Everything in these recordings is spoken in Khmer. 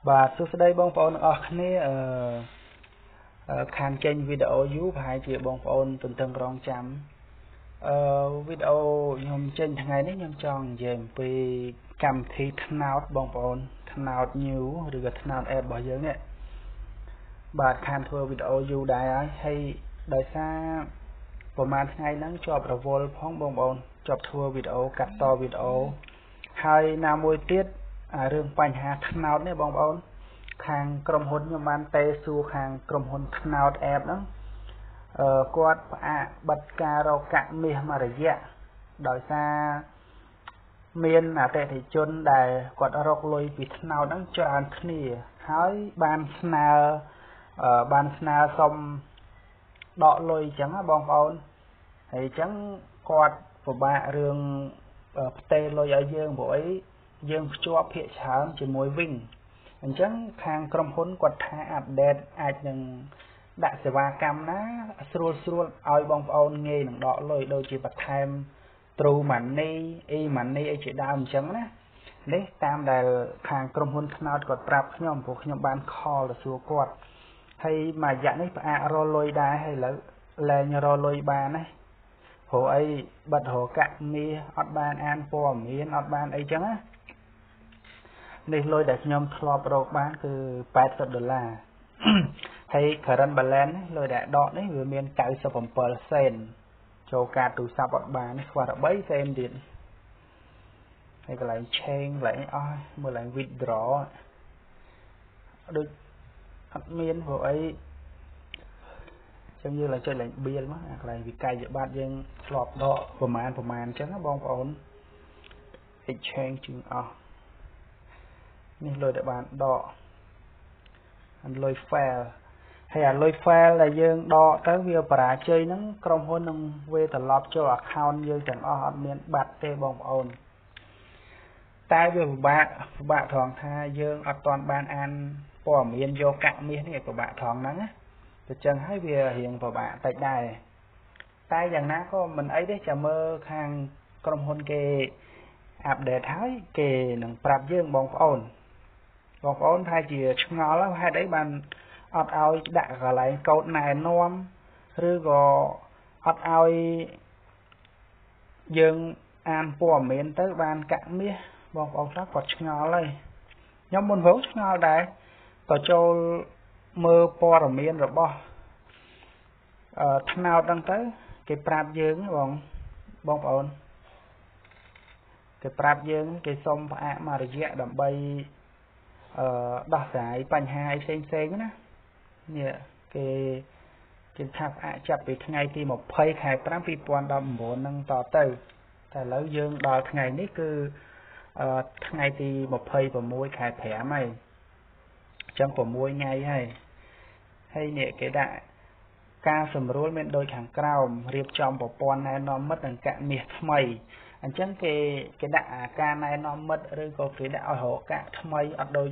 បាទសួស្តីបងប្អូនទាំងអស់គ្នាខានចេញវីដេអូយូរប្រហែលជាបងប្អូនទន្ទឹងរង់ចាំវីដេអូខ្ញុំចេញថ្ងៃនេះខ្ញុំចង់និយាយអំពីកម្មវិធីថ្នោតបងប្អូនថ្នោត new ឬក៏ថ្នោត app របស់យើងនេះបាទខានធ្វើវីដេអូយូរដែរហើយដោយសារប្រហែលថ្ងៃហ្នឹងជាប់រវល់ផងបងប្អូនជាប់ធ្វើវីដេអូកាត់តវីដេអូហើយណាមួយទៀតរឿងបញ្ហាថ្នោតនេះបងប្អូនខាងក្រុមហ៊ុនខ្ញុំបានទៅសួរខាងក្រុមហ៊ុនថ្នោត app ហ្នឹងគាត់ផ្អាកបិទការរកកាក់មាសមួយរយៈដោយសារមានអតិថិជនដែលគាត់រកលុយពីថ្នោតហ្នឹងច្រើនគ្នាហើយបានស្នើសុំដកលុយអញ្ចឹងណាបងប្អូនហើយអញ្ចឹងគាត់ពិបាករឿងផ្ទេរលុយឲ្យយើងព្រោះអីយើងភ្ជាប់ភាគច្រើនជាមួយវិញអញ្ចឹងខាងក្រុមហ៊ុនគាត់ថាអាប់ដេតអាចនឹងដាក់សេវាកម្មណាស្រួលឲ្យបងប្អូនងាយនឹងដកលុយដូចជាបន្ថែម True Money e-money អីជាដើមអញ្ចឹងណានេះតាមដែលខាងក្រុមហ៊ុនថ្នោតគាត់ប្រាប់ខ្ញុំព្រោះខ្ញុំបាន call ទៅសួរគាត់ហើយមួយរយៈនេះផ្អាករកលុយដែរហើយឥឡូវលែងរកលុយបានណាព្រោះអីបិទរកកាក់មាសអត់បានអានព័ត៌មានអត់បានអីចឹងណានេះលុយដែលខ្ញុំធ្លាប់រកបានគឺ$80ហើយ current balance លុយដែលដកនេះវាមាន97 សេនចូលកាតទូរស័ព្ទអត់បាននេះខ្វះតែ3សេនទៀតហើយកន្លែង change កន្លែងអស់មើលឡើង withdraw ដូចអត់មានព្រោះអីចឹងយើងឡើងចុចឡើង bill មកអាកន្លែងវិក័យប័ត្រយើងធ្លាប់ដកប្រមាណអញ្ចឹងណាបងប្អូន exchange ជាងអស់នេះលុយដែលបានដកលុយ fail ហើយអាលុយ fail ដែលយើងដកទៅវាបរាជ័យហ្នឹងក្រុមហ៊ុននឹងវាត្រឡប់ចូល account យើងទាំងអស់អត់មានបាត់ទេបងប្អូនតែវាពិបាកត្រង់ថាយើងអត់ទាន់បានអានព័ត៌មានយកកាក់មាសនេះពិបាកត្រង់ហ្នឹងណាតែចឹងហើយវារៀងពិបាកតិចដែរតែយ៉ាងណាក៏មិនអីទេចាំមើលខាងក្រុមហ៊ុនគេអាប់ដេតហើយគេនឹងប្រាប់យើងបងប្អូនថាជាឆ្ងល់ហេតុអីបានអត់ឲ្យដាក់កន្លែងកូដណែនាំឬក៏អត់ឲ្យយើងអានព័ត៌មានទៅបានកាក់មាសបងប្អូនខ្លះគាត់ឆ្ងល់ហើយខ្ញុំមុនផងឆ្ងល់ដែរក៏ចូលមើលព័ត៌មានរបស់ថ្នោតហ្នឹងទៅគេប្រាប់យើងបងប្អូនគេប្រាប់យើងគេសុំផ្អាកមួយរយៈដើម្បីដោះស្រាយបញ្ហាផ្សេងណានេះគេថាផ្អាកចាប់ពីថ្ងៃទី20 ខែ 5 2019ហ្នឹងតទៅតែឥឡូវយើងដល់ថ្ងៃនេះគឺថ្ងៃទី26 ខែ 5 ហើយអញ្ចឹង6ថ្ងៃហើយនេះគេដាក់ការសម្រួលមានដូចខាងក្រោមរៀបចំប្រព័ន្ធណែនាំមិត្តនិងកាក់មាសថ្មីអញ្ចឹងគេដាក់ការណែនាំមិត្តឬក៏គេដាក់ឲ្យរកកាក់ថ្មីអត់ដូច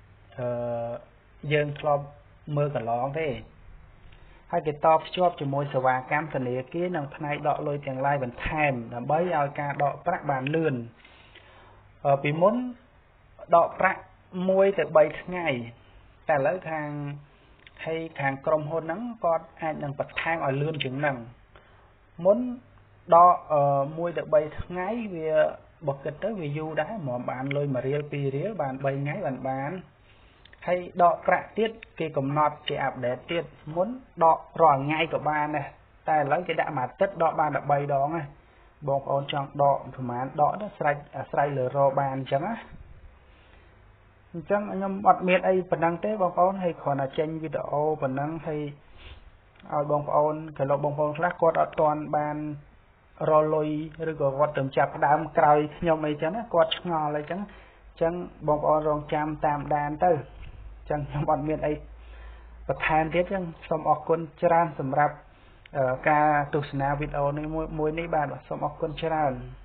យើងធ្លាប់មើលកន្លងទេហើយគេតភ្ជាប់ជាមួយសេវាកម្មធនាគារនិងផ្នែកដកលុយទាំងឡាយបន្ថែមដើម្បីឲ្យការដកប្រាក់បានលឿនពីមុនដកប្រាក់1 ទៅ 3 ថ្ងៃតែឥឡូវខាងក្រុមហ៊ុនហ្នឹងគាត់អាចនឹងបន្ថែមឲ្យលឿនជាងហ្នឹងមុនដក1 ទៅ 3 ថ្ងៃវាបើគិតទៅវាយូរដែរហ្មងបានលុយ1រៀល2រៀលបាន3ថ្ងៃបានហើយដកប្រាក់ទៀតគេកំណត់គេអាប់ដេតទៀតមុនដករាល់ថ្ងៃក៏បានដែរតែឥឡូវគេដាក់មួយអាទិត្យដកបានតែ3 ដងហ្នឹងបងប្អូនចង់ដកប្រហែលដកទៅស្រេចលើរកបានអញ្ចឹងណាអញ្ចឹងខ្ញុំអត់មានអីប៉ុណ្ណឹងទេបងប្អូនហើយគ្រាន់តែចេញវីដេអូប៉ុណ្ណឹងហើយឲ្យបងប្អូនខ្លះគាត់អត់ទាន់បានរលុយឬក៏គាត់ទៅចាប់ដើមក្រោយខ្ញុំអីចឹងណាគាត់ឆ្ងល់អីចឹងបងប្អូនរងចាំតាមដានទៅអញ្ចឹងខ្ញុំអត់មានអីបន្ថែមទៀតអញ្ចឹងសូមអរគុណច្រើនសម្រាប់ការទស្សនាវីដេអូនេះមួយនេះបាទសូមអរគុណច្រើន